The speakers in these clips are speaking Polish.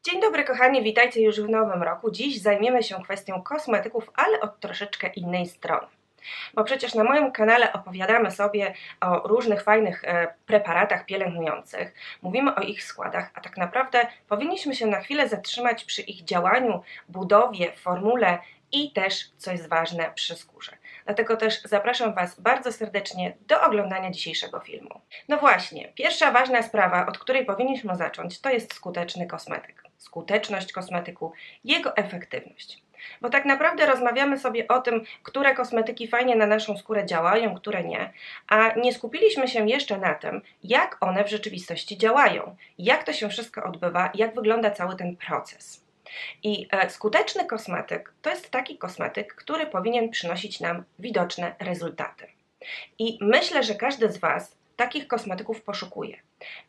Dzień dobry kochani, witajcie już w nowym roku. Dziś zajmiemy się kwestią kosmetyków, ale od troszeczkę innej strony. Bo przecież na moim kanale opowiadamy sobie o różnych fajnych preparatach pielęgnujących, mówimy o ich składach, a tak naprawdę powinniśmy się na chwilę zatrzymać przy ich działaniu, budowie, formule i też, co jest ważne, przy skórze. Dlatego też zapraszam Was bardzo serdecznie do oglądania dzisiejszego filmu. No właśnie, pierwsza ważna sprawa, od której powinniśmy zacząć, to jest skuteczny kosmetyk. Skuteczność kosmetyku, jego efektywność. Bo tak naprawdę rozmawiamy sobie o tym, które kosmetyki fajnie na naszą skórę działają, które nie, a nie skupiliśmy się jeszcze na tym, jak one w rzeczywistości działają, jak to się wszystko odbywa, jak wygląda cały ten proces. I skuteczny kosmetyk to jest taki kosmetyk, który powinien przynosić nam widoczne rezultaty. I myślę, że każdy z Was takich kosmetyków poszukuje.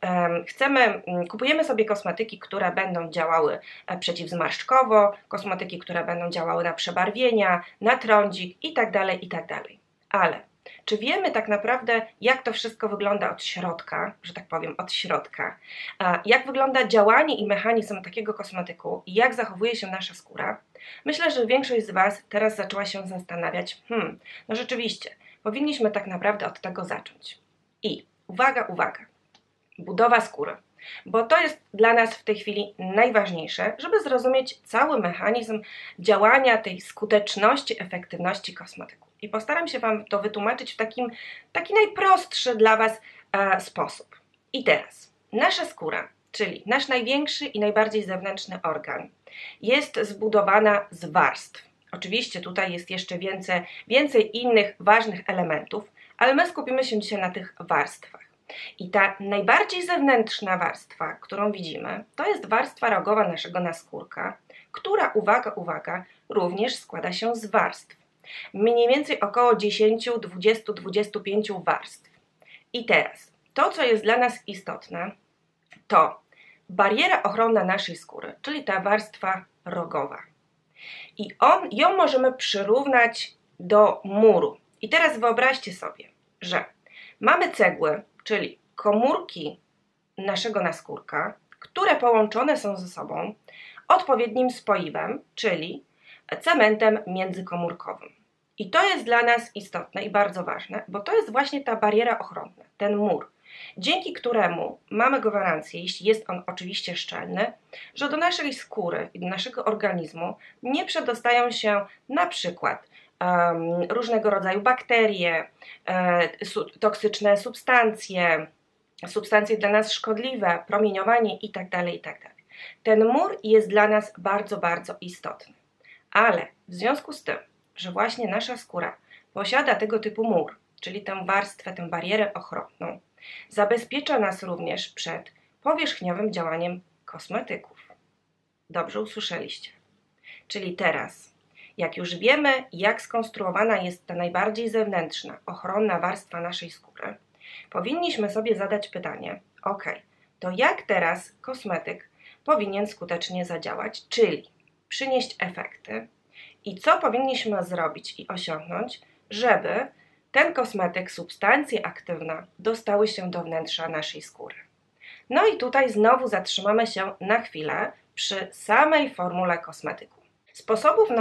Kupujemy sobie kosmetyki, które będą działały przeciwzmarszczkowo, kosmetyki, które będą działały na przebarwienia, na trądzik itd., itd. Ale czy wiemy tak naprawdę, jak to wszystko wygląda od środka, że tak powiem, od środka? Jak wygląda działanie i mechanizm takiego kosmetyku i jak zachowuje się nasza skóra? Myślę, że większość z Was teraz zaczęła się zastanawiać, no rzeczywiście, powinniśmy tak naprawdę od tego zacząć. I uwaga, uwaga, budowa skóry, bo to jest dla nas w tej chwili najważniejsze, żeby zrozumieć cały mechanizm działania tej skuteczności, efektywności kosmetyku. I postaram się Wam to wytłumaczyć w taki najprostszy dla Was sposób. I teraz, nasza skóra, czyli nasz największy i najbardziej zewnętrzny organ, jest zbudowana z warstw. Oczywiście tutaj jest jeszcze więcej innych ważnych elementów, ale my skupimy się dzisiaj na tych warstwach. I ta najbardziej zewnętrzna warstwa, którą widzimy, to jest warstwa rogowa naszego naskórka, która, uwaga, uwaga, również składa się z warstw. Mniej więcej około 10, 20, 25 warstw. I teraz, to co jest dla nas istotne, to bariera ochronna naszej skóry, czyli ta warstwa rogowa. I ją możemy przyrównać do muru. I teraz wyobraźcie sobie, że mamy cegły, czyli komórki naszego naskórka, które połączone są ze sobą odpowiednim spoiwem, czyli cementem międzykomórkowym. I to jest dla nas istotne i bardzo ważne, bo to jest właśnie ta bariera ochronna, ten mur, dzięki któremu mamy gwarancję, jeśli jest on oczywiście szczelny, że do naszej skóry i do naszego organizmu nie przedostają się na przykład różnego rodzaju bakterie, toksyczne substancje dla nas szkodliwe, promieniowanie itd., itd. Ten mur jest dla nas bardzo, bardzo istotny. Ale w związku z tym, że właśnie nasza skóra posiada tego typu mur, czyli tę warstwę, tę barierę ochronną, zabezpiecza nas również przed powierzchniowym działaniem kosmetyków. Dobrze usłyszeliście. Czyli teraz, jak już wiemy, jak skonstruowana jest ta najbardziej zewnętrzna, ochronna warstwa naszej skóry, powinniśmy sobie zadać pytanie, to jak teraz kosmetyk powinien skutecznie zadziałać, czyli przynieść efekty i co powinniśmy zrobić i osiągnąć, żeby ten kosmetyk, substancje aktywne dostały się do wnętrza naszej skóry. No i tutaj znowu zatrzymamy się na chwilę przy samej formule kosmetyku. Sposobów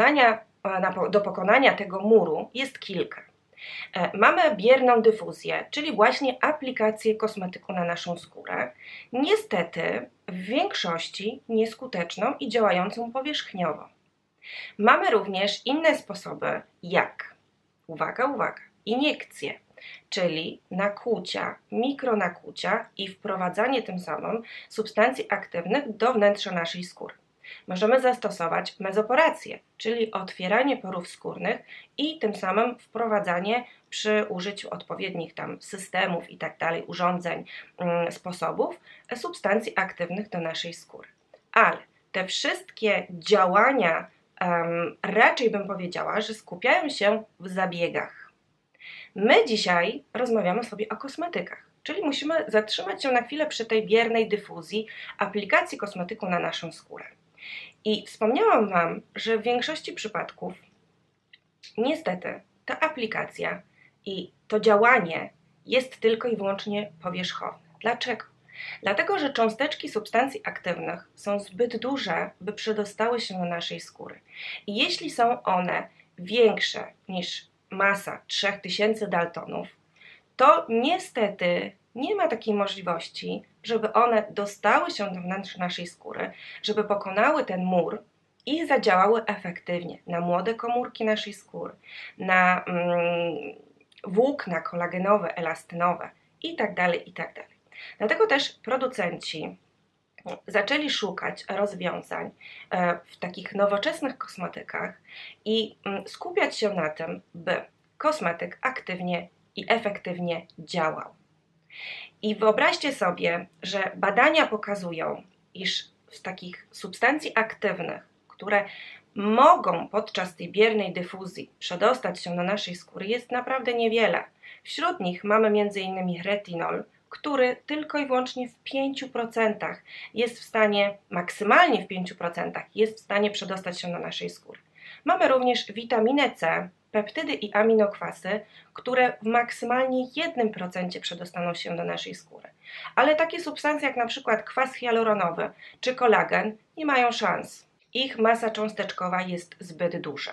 do pokonania tego muru jest kilka. Mamy bierną dyfuzję, czyli właśnie aplikację kosmetyku na naszą skórę. Niestety w większości nieskuteczną i działającą powierzchniowo. Mamy również inne sposoby jak, uwaga, uwaga, iniekcje, czyli nakłucia, mikronakłucia i wprowadzanie tym samym substancji aktywnych do wnętrza naszej skóry. Możemy zastosować mezoporację, czyli otwieranie porów skórnych i tym samym wprowadzanie przy użyciu odpowiednich tam systemów itd., urządzeń, sposobów substancji aktywnych do naszej skóry. Ale te wszystkie działania raczej bym powiedziała, że skupiają się w zabiegach. My dzisiaj rozmawiamy sobie o kosmetykach, czyli musimy zatrzymać się na chwilę przy tej biernej dyfuzji aplikacji kosmetyku na naszą skórę. I wspomniałam Wam, że w większości przypadków niestety ta aplikacja i to działanie jest tylko i wyłącznie powierzchowne. Dlaczego? Dlatego, że cząsteczki substancji aktywnych są zbyt duże, by przedostały się do naszej skóry. I jeśli są one większe niż masa 3000 daltonów, to niestety nie ma takiej możliwości, żeby one dostały się do wnętrza naszej skóry, żeby pokonały ten mur i zadziałały efektywnie na młode komórki naszej skóry, na włókna kolagenowe, elastynowe itd., itd. Dlatego też producenci zaczęli szukać rozwiązań w takich nowoczesnych kosmetykach i skupiać się na tym, by kosmetyk aktywnie i efektywnie działał. I wyobraźcie sobie, że badania pokazują, iż z takich substancji aktywnych, które mogą podczas tej biernej dyfuzji przedostać się do naszej skóry, jest naprawdę niewiele. Wśród nich mamy m.in. retinol, który tylko i wyłącznie w 5% jest w stanie, maksymalnie w 5% jest w stanie przedostać się do naszej skóry. Mamy również witaminę C, peptydy i aminokwasy, które w maksymalnie 1% przedostaną się do naszej skóry. Ale takie substancje jak na przykład kwas hialuronowy czy kolagen nie mają szans. Ich masa cząsteczkowa jest zbyt duża.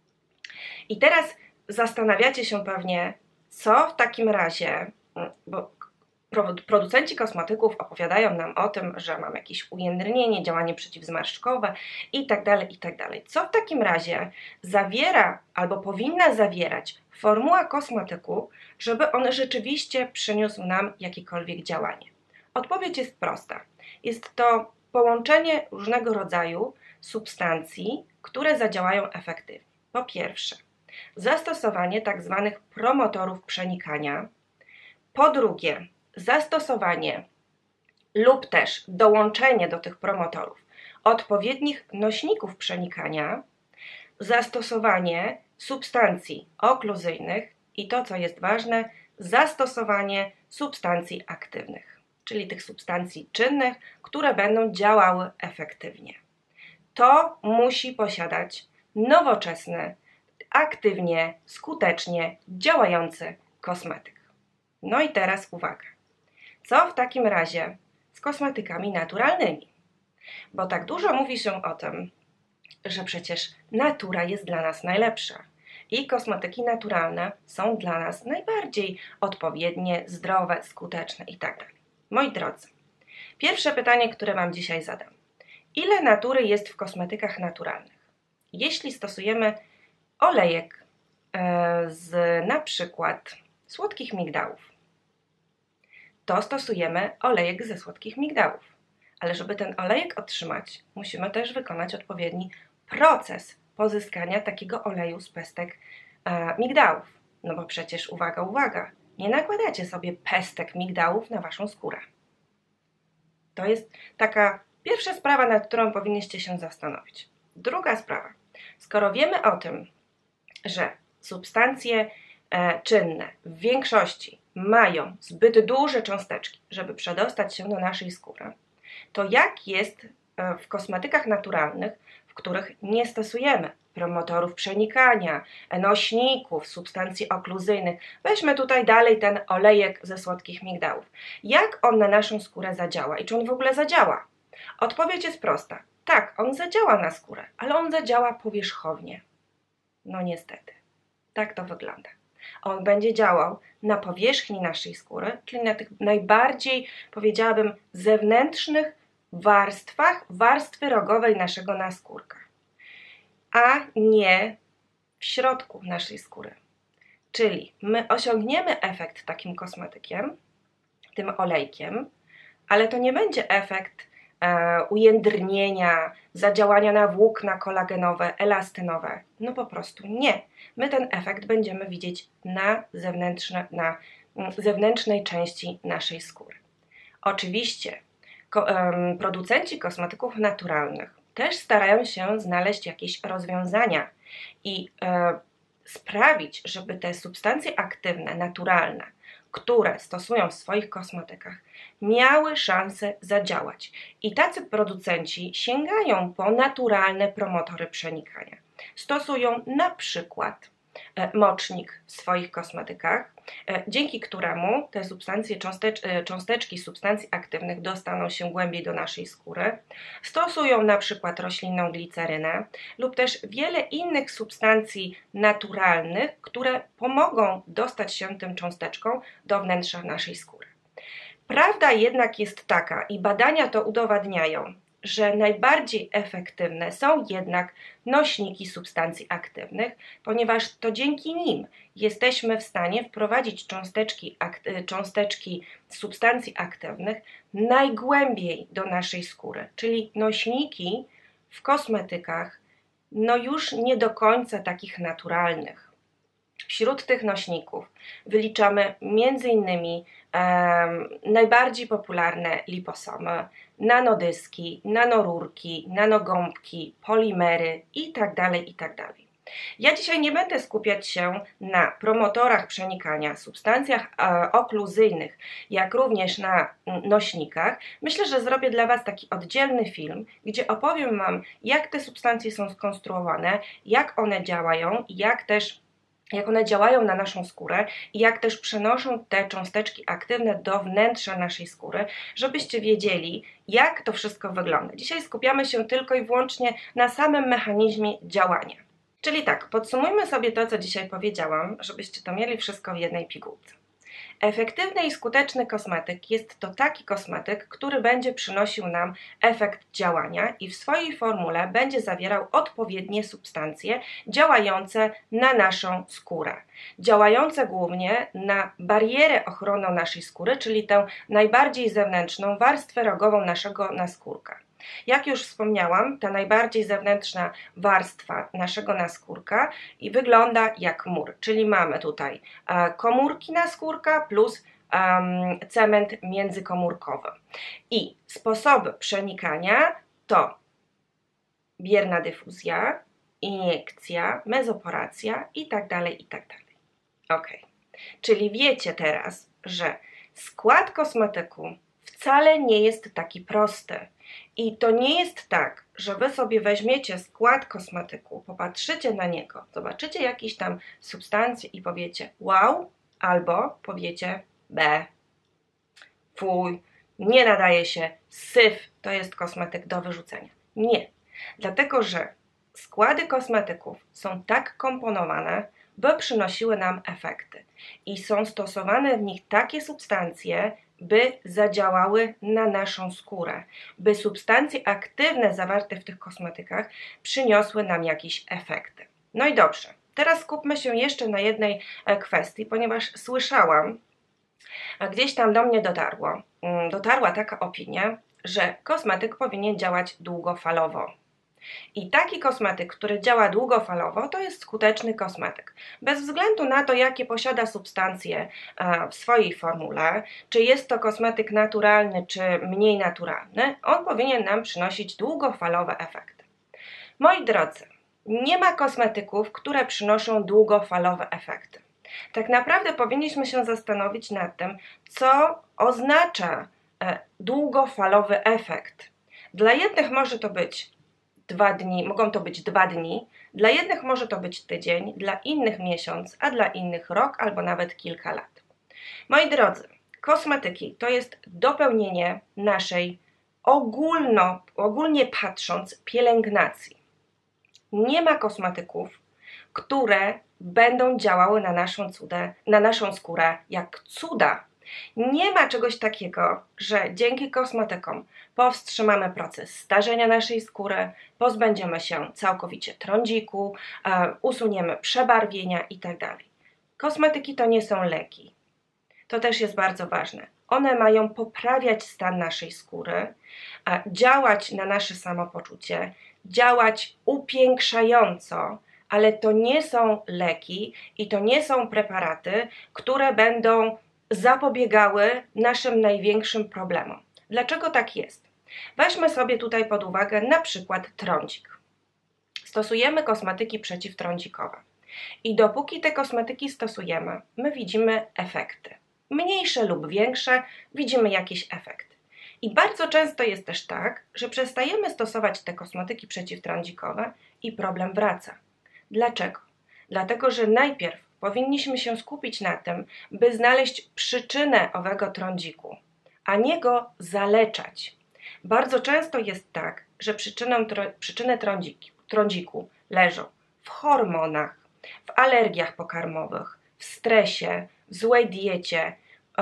I teraz zastanawiacie się pewnie, co w takim razie, bo producenci kosmetyków opowiadają nam o tym, że mam jakieś ujędrnienie, działanie przeciwzmarszczkowe itd., itd. Co w takim razie zawiera albo powinna zawierać formuła kosmetyku, żeby on rzeczywiście przyniósł nam jakiekolwiek działanie? Odpowiedź jest prosta. Jest to połączenie różnego rodzaju substancji, które zadziałają efektywnie. Po pierwsze, zastosowanie tzw. promotorów przenikania. Po drugie, zastosowanie lub też dołączenie do tych promotorów odpowiednich nośników przenikania, zastosowanie substancji okluzyjnych i to, co jest ważne, zastosowanie substancji aktywnych, czyli tych substancji czynnych, które będą działały efektywnie. To musi posiadać nowoczesny, aktywnie, skutecznie działający kosmetyk. No i teraz uwaga. Co w takim razie z kosmetykami naturalnymi? Bo tak dużo mówi się o tym, że przecież natura jest dla nas najlepsza i kosmetyki naturalne są dla nas najbardziej odpowiednie, zdrowe, skuteczne itd. Moi drodzy, pierwsze pytanie, które Wam dzisiaj zadam. Ile natury jest w kosmetykach naturalnych? Jeśli stosujemy olejek z na przykład słodkich migdałów, to stosujemy olejek ze słodkich migdałów. Ale żeby ten olejek otrzymać, musimy też wykonać odpowiedni proces pozyskania takiego oleju z pestek migdałów. No bo przecież, uwaga, uwaga, nie nakładacie sobie pestek migdałów na Waszą skórę. To jest taka pierwsza sprawa, nad którą powinniście się zastanowić. Druga sprawa. Skoro wiemy o tym, że substancje czynne w większości mają zbyt duże cząsteczki, żeby przedostać się do naszej skóry, to jak jest w kosmetykach naturalnych, w których nie stosujemy promotorów przenikania, nośników, substancji okluzyjnych? Weźmy tutaj dalej ten olejek ze słodkich migdałów. Jak on na naszą skórę zadziała i czy on w ogóle zadziała? Odpowiedź jest prosta. Tak, on zadziała na skórę, ale on zadziała powierzchownie. No niestety, tak to wygląda. On będzie działał na powierzchni naszej skóry, czyli na tych najbardziej, powiedziałabym, zewnętrznych warstwach, warstwy rogowej naszego naskórka, a nie w środku naszej skóry. Czyli my osiągniemy efekt takim kosmetykiem, tym olejkiem, ale to nie będzie efekt ujędrnienia, zadziałania na włókna kolagenowe, elastynowe. No po prostu nie. My ten efekt będziemy widzieć na zewnętrznej części naszej skóry. Oczywiście producenci kosmetyków naturalnych też starają się znaleźć jakieś rozwiązania i sprawić, żeby te substancje aktywne, naturalne, które stosują w swoich kosmetykach, miały szansę zadziałać. I tacy producenci sięgają po naturalne promotory przenikania. Stosują na przykład mocznik w swoich kosmetykach, dzięki któremu te substancje, cząsteczki substancji aktywnych dostaną się głębiej do naszej skóry. Stosują na przykład roślinną glicerynę lub też wiele innych substancji naturalnych, które pomogą dostać się tym cząsteczkom do wnętrza naszej skóry. Prawda jednak jest taka, i badania to udowadniają, że najbardziej efektywne są jednak nośniki substancji aktywnych, ponieważ to dzięki nim jesteśmy w stanie wprowadzić cząsteczki substancji aktywnych najgłębiej do naszej skóry, czyli nośniki w kosmetykach no już nie do końca takich naturalnych. Wśród tych nośników wyliczamy m.in. najbardziej popularne liposomy, nanodyski, nanorurki, nanogąbki, polimery itd. itd. Ja dzisiaj nie będę skupiać się na promotorach przenikania, substancjach okluzyjnych, jak również na nośnikach. Myślę, że zrobię dla Was taki oddzielny film, gdzie opowiem Wam, jak te substancje są skonstruowane, jak one działają, jak one działają na naszą skórę i jak też przenoszą te cząsteczki aktywne do wnętrza naszej skóry, żebyście wiedzieli, jak to wszystko wygląda. Dzisiaj skupiamy się tylko i wyłącznie na samym mechanizmie działania. Czyli tak, podsumujmy sobie to, co dzisiaj powiedziałam, żebyście to mieli wszystko w jednej pigułce. Efektywny i skuteczny kosmetyk jest to taki kosmetyk, który będzie przynosił nam efekt działania i w swojej formule będzie zawierał odpowiednie substancje działające na naszą skórę. Działające głównie na barierę ochronną naszej skóry, czyli tę najbardziej zewnętrzną warstwę rogową naszego naskórka. Jak już wspomniałam, ta najbardziej zewnętrzna warstwa naszego naskórka wygląda jak mur, czyli mamy tutaj komórki naskórka plus cement międzykomórkowy. I sposoby przenikania to bierna dyfuzja, iniekcja, mezoporacja itd. itd. Ok, czyli wiecie teraz, że skład kosmetyku wcale nie jest taki prosty. I to nie jest tak, że Wy sobie weźmiecie skład kosmetyku, popatrzycie na niego, zobaczycie jakieś tam substancje i powiecie wow, albo powiecie b, fuj, nie nadaje się, syf, to jest kosmetyk do wyrzucenia. Nie, dlatego że składy kosmetyków są tak komponowane, by przynosiły nam efekty i są stosowane w nich takie substancje, by zadziałały na naszą skórę, by substancje aktywne zawarte w tych kosmetykach przyniosły nam jakieś efekty. No i dobrze, teraz skupmy się jeszcze na jednej kwestii, ponieważ słyszałam, a gdzieś tam do mnie dotarła taka opinia, że kosmetyk powinien działać długofalowo. I taki kosmetyk, który działa długofalowo, to jest skuteczny kosmetyk. Bez względu na to, jakie posiada substancje w swojej formule, czy jest to kosmetyk naturalny, czy mniej naturalny, on powinien nam przynosić długofalowe efekty. Moi drodzy, nie ma kosmetyków, które przynoszą długofalowe efekty. Tak naprawdę powinniśmy się zastanowić nad tym, co oznacza długofalowy efekt. Dla jednych może to być 2 dni, mogą to być 2 dni, dla jednych może to być tydzień, dla innych miesiąc, a dla innych rok albo nawet kilka lat. Moi drodzy, kosmetyki to jest dopełnienie naszej ogólnie patrząc pielęgnacji. Nie ma kosmetyków, które będą działały na naszą skórę jak cuda. Nie ma czegoś takiego, że dzięki kosmetykom powstrzymamy proces starzenia naszej skóry, pozbędziemy się całkowicie trądziku, usuniemy przebarwienia itd. Kosmetyki to nie są leki. To też jest bardzo ważne. One mają poprawiać stan naszej skóry, działać na nasze samopoczucie, działać upiększająco, ale to nie są leki i to nie są preparaty, które będą zapobiegały naszym największym problemom. Dlaczego tak jest? Weźmy sobie tutaj pod uwagę na przykład trądzik. Stosujemy kosmetyki przeciwtrądzikowe i dopóki te kosmetyki stosujemy, my widzimy efekty. Mniejsze lub większe, widzimy jakieś efekty. I bardzo często jest też tak, że przestajemy stosować te kosmetyki przeciwtrądzikowe i problem wraca. Dlaczego? dlatego że najpierw powinniśmy się skupić na tym, by znaleźć przyczynę owego trądziku, a nie go zaleczać. Bardzo często jest tak, że przyczyny trądziku leżą w hormonach, w alergiach pokarmowych, w stresie, w złej diecie.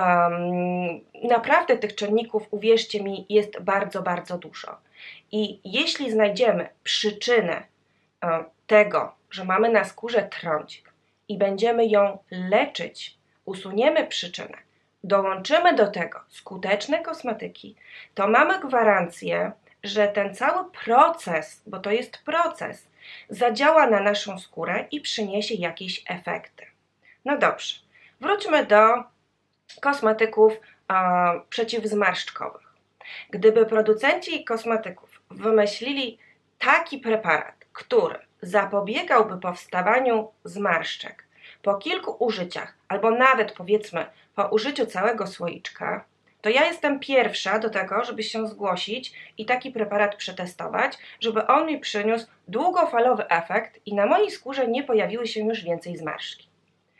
Naprawdę tych czynników, uwierzcie mi, jest bardzo, bardzo dużo. I jeśli znajdziemy przyczynę tego, że mamy na skórze trądzik i będziemy ją leczyć, usuniemy przyczynę, dołączymy do tego skuteczne kosmetyki, to mamy gwarancję, że ten cały proces, bo to jest proces, zadziała na naszą skórę i przyniesie jakieś efekty. No dobrze, wróćmy do kosmetyków przeciwzmarszczkowych. Gdyby producenci kosmetyków wymyślili taki preparat, który zapobiegałby powstawaniu zmarszczek po kilku użyciach, albo nawet powiedzmy po użyciu całego słoiczka, to ja jestem pierwsza do tego, żeby się zgłosić i taki preparat przetestować, żeby on mi przyniósł długofalowy efekt i na mojej skórze nie pojawiły się już więcej zmarszczki.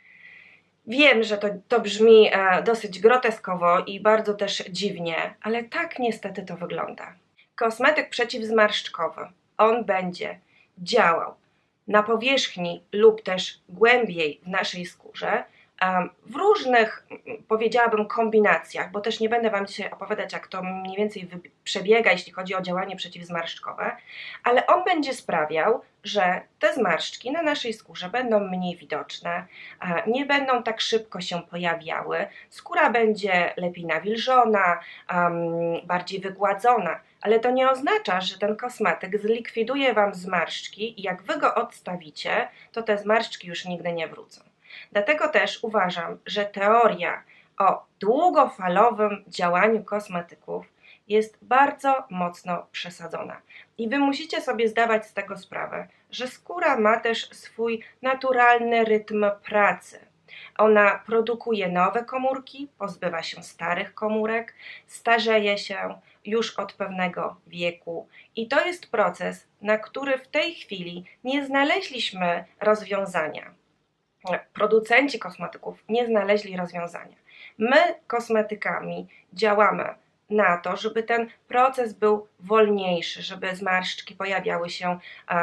Wiem, że to brzmi dosyć groteskowo i bardzo też dziwnie, ale tak niestety to wygląda. Kosmetyk przeciwzmarszczkowy, on będzie działał na powierzchni lub też głębiej w naszej skórze, w różnych, powiedziałabym, kombinacjach, bo też nie będę Wam dzisiaj opowiadać, jak to mniej więcej przebiega, jeśli chodzi o działanie przeciwzmarszczkowe, ale on będzie sprawiał, że te zmarszczki na naszej skórze będą mniej widoczne, nie będą tak szybko się pojawiały, skóra będzie lepiej nawilżona, bardziej wygładzona, ale to nie oznacza, że ten kosmetyk zlikwiduje Wam zmarszczki i jak Wy go odstawicie, to te zmarszczki już nigdy nie wrócą. Dlatego też uważam, że teoria o długofalowym działaniu kosmetyków jest bardzo mocno przesadzona. I Wy musicie sobie zdawać z tego sprawę, że skóra ma też swój naturalny rytm pracy. Ona produkuje nowe komórki, pozbywa się starych komórek, starzeje się już od pewnego wieku. I to jest proces, na który w tej chwili nie znaleźliśmy rozwiązania. Producenci kosmetyków nie znaleźli rozwiązania. My kosmetykami działamy na to, żeby ten proces był wolniejszy, żeby zmarszczki pojawiały się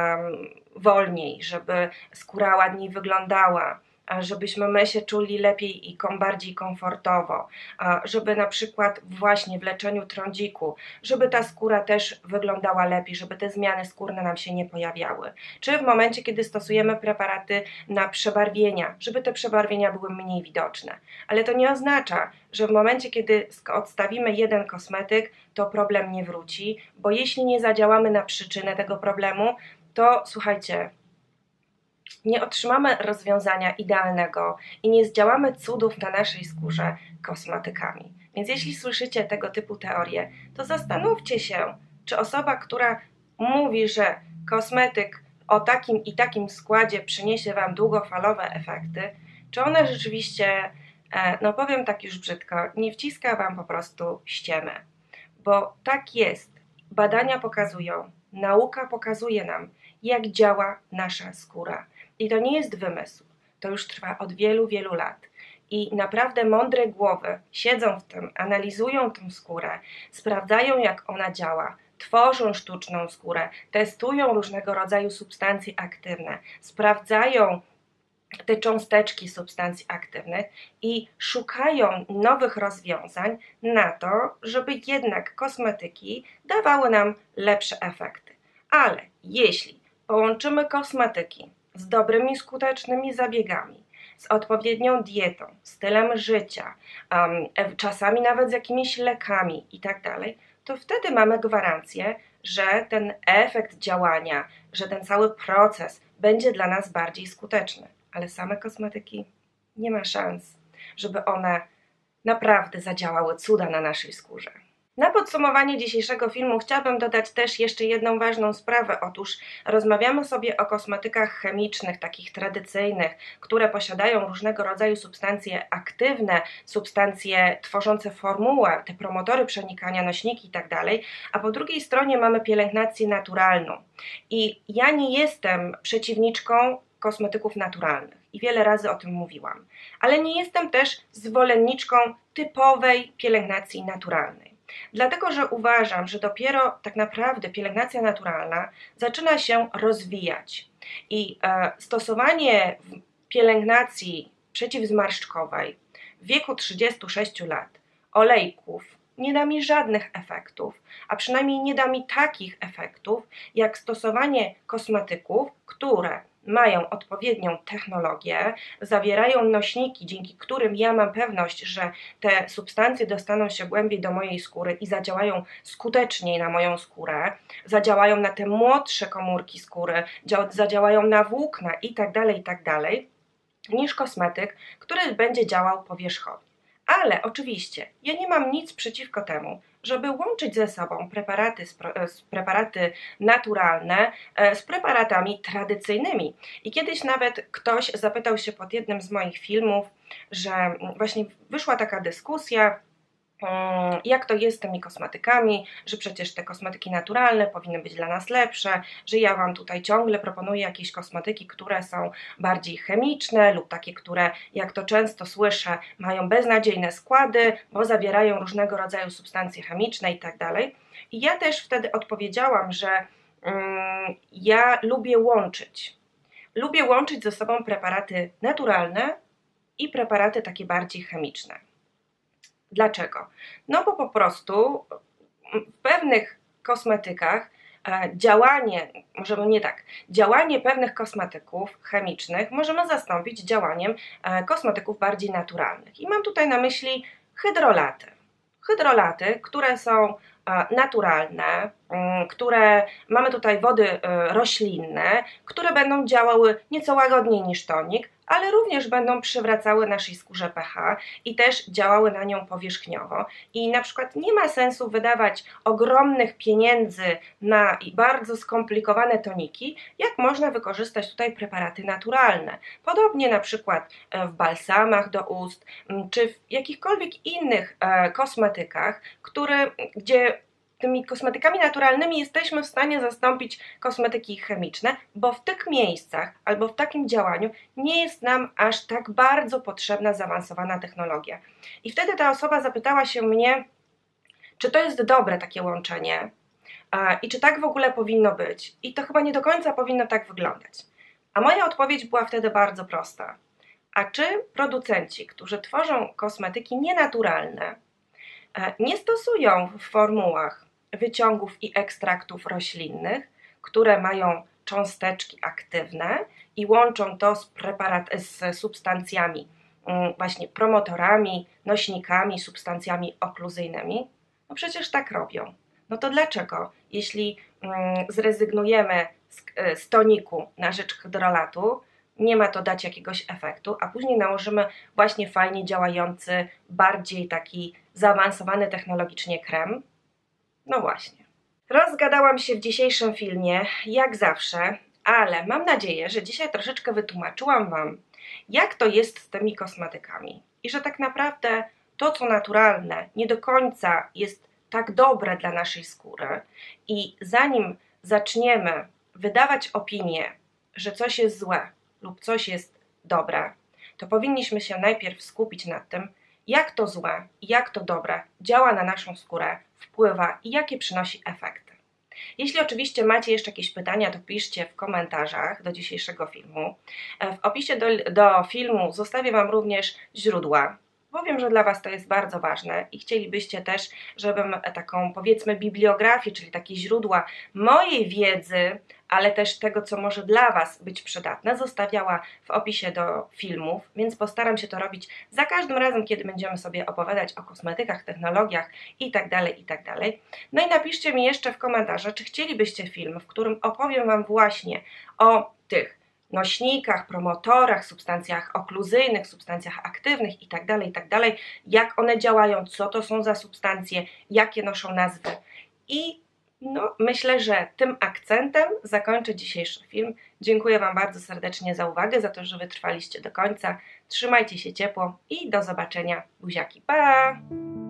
wolniej, żeby skóra ładniej wyglądała, żebyśmy my się czuli lepiej i bardziej komfortowo, żeby na przykład właśnie w leczeniu trądziku, żeby ta skóra też wyglądała lepiej, żeby te zmiany skórne nam się nie pojawiały. Czy w momencie, kiedy stosujemy preparaty na przebarwienia, żeby te przebarwienia były mniej widoczne. Ale to nie oznacza, że w momencie, kiedy odstawimy jeden kosmetyk, to problem nie wróci, bo jeśli nie zadziałamy na przyczynę tego problemu, to słuchajcie, nie otrzymamy rozwiązania idealnego i nie zdziałamy cudów na naszej skórze kosmetykami. Więc jeśli słyszycie tego typu teorie, to zastanówcie się, czy osoba, która mówi, że kosmetyk o takim i takim składzie przyniesie Wam długofalowe efekty, czy ona rzeczywiście, no powiem tak już brzydko, nie wciska Wam po prostu ściemy. Bo tak jest. Badania pokazują, nauka pokazuje nam, jak działa nasza skóra. I to nie jest wymysł, to już trwa od wielu, wielu lat. I naprawdę mądre głowy siedzą w tym, analizują tę skórę, sprawdzają, jak ona działa, tworzą sztuczną skórę, testują różnego rodzaju substancje aktywne, sprawdzają te cząsteczki substancji aktywnych i szukają nowych rozwiązań na to, żeby jednak kosmetyki dawały nam lepsze efekty. Ale jeśli połączymy kosmetyki z dobrymi, skutecznymi zabiegami, z odpowiednią dietą, stylem życia, czasami nawet z jakimiś lekami itd., to wtedy mamy gwarancję, że ten efekt działania, że ten cały proces będzie dla nas bardziej skuteczny. Ale same kosmetyki nie ma szans, żeby one naprawdę zadziałały cuda na naszej skórze. Na podsumowanie dzisiejszego filmu chciałabym dodać też jeszcze jedną ważną sprawę. Otóż rozmawiamy sobie o kosmetykach chemicznych, takich tradycyjnych, które posiadają różnego rodzaju substancje aktywne, substancje tworzące formułę, te promotory przenikania, nośniki itd., a po drugiej stronie mamy pielęgnację naturalną. I ja nie jestem przeciwniczką kosmetyków naturalnych i wiele razy o tym mówiłam, ale nie jestem też zwolenniczką typowej pielęgnacji naturalnej. Dlatego, że uważam, że dopiero tak naprawdę pielęgnacja naturalna zaczyna się rozwijać i stosowanie pielęgnacji przeciwzmarszczkowej w wieku 36 lat olejków nie da mi żadnych efektów, a przynajmniej nie da mi takich efektów, jak stosowanie kosmetyków, które mają odpowiednią technologię, zawierają nośniki, dzięki którym ja mam pewność, że te substancje dostaną się głębiej do mojej skóry i zadziałają skuteczniej na moją skórę, zadziałają na te młodsze komórki skóry, zadziałają na włókna itd., niż kosmetyk, który będzie działał powierzchownie. Ale oczywiście ja nie mam nic przeciwko temu, żeby łączyć ze sobą preparaty naturalne z preparatami tradycyjnymi. I kiedyś nawet ktoś zapytał się pod jednym z moich filmów, że właśnie wyszła taka dyskusja, jak to jest z tymi kosmetykami, że przecież te kosmetyki naturalne powinny być dla nas lepsze, że ja Wam tutaj ciągle proponuję jakieś kosmetyki, które są bardziej chemiczne lub takie, które, jak to często słyszę, mają beznadziejne składy, bo zawierają różnego rodzaju substancje chemiczne itd. I ja też wtedy odpowiedziałam, że ja lubię łączyć. Lubię łączyć ze sobą preparaty naturalne i preparaty takie bardziej chemiczne. Dlaczego? No bo po prostu w pewnych kosmetykach działanie pewnych kosmetyków chemicznych możemy zastąpić działaniem kosmetyków bardziej naturalnych. I mam tutaj na myśli hydrolaty. Hydrolaty, które są naturalne, mamy tutaj wody roślinne, które będą działały nieco łagodniej niż tonik, ale również będą przywracały naszej skórze pH i też działały na nią powierzchniowo. I na przykład nie ma sensu wydawać ogromnych pieniędzy na bardzo skomplikowane toniki, jak można wykorzystać tutaj preparaty naturalne. Podobnie na przykład w balsamach do ust, czy w jakichkolwiek innych kosmetykach, gdzie tymi kosmetykami naturalnymi jesteśmy w stanie zastąpić kosmetyki chemiczne, bo w tych miejscach albo w takim działaniu nie jest nam aż tak bardzo potrzebna zaawansowana technologia. I wtedy ta osoba zapytała się mnie, czy to jest dobre takie łączenie i czy tak w ogóle powinno być. I to chyba nie do końca powinno tak wyglądać. A moja odpowiedź była wtedy bardzo prosta. A czy producenci, którzy tworzą kosmetyki nienaturalne, nie stosują w formułach wyciągów i ekstraktów roślinnych, które mają cząsteczki aktywne i łączą to z substancjami, właśnie promotorami, nośnikami, substancjami okluzyjnymi? No przecież tak robią. No to dlaczego, jeśli zrezygnujemy z toniku na rzecz hydrolatu, nie ma to dać jakiegoś efektu, a później nałożymy właśnie fajnie działający, bardziej taki zaawansowany technologicznie krem? No właśnie. Rozgadałam się w dzisiejszym filmie, jak zawsze, ale mam nadzieję, że dzisiaj troszeczkę wytłumaczyłam Wam, jak to jest z tymi kosmetykami i że tak naprawdę to, co naturalne, nie do końca jest tak dobre dla naszej skóry i zanim zaczniemy wydawać opinię, że coś jest złe lub coś jest dobre, to powinniśmy się najpierw skupić nad tym, jak to złe i jak to dobre działa na naszą skórę, wpływa i jakie przynosi efekty. Jeśli oczywiście macie jeszcze jakieś pytania, to piszcie w komentarzach do dzisiejszego filmu. W opisie do filmu zostawię Wam również źródła, bo wiem, że dla Was to jest bardzo ważne i chcielibyście też, żebym taką, powiedzmy, bibliografię, czyli takie źródła mojej wiedzy, ale też tego, co może dla Was być przydatne, zostawiała w opisie do filmów, więc postaram się to robić za każdym razem, kiedy będziemy sobie opowiadać o kosmetykach, technologiach itd., itd. No i napiszcie mi jeszcze w komentarzu, czy chcielibyście film, w którym opowiem Wam właśnie o tych nośnikach, promotorach, substancjach okluzyjnych, substancjach aktywnych itd., jak one działają, co to są za substancje, jakie noszą nazwy. I no, myślę, że tym akcentem zakończę dzisiejszy film. Dziękuję Wam bardzo serdecznie za uwagę, za to, że wytrwaliście do końca. Trzymajcie się ciepło i do zobaczenia. Buziaki, pa!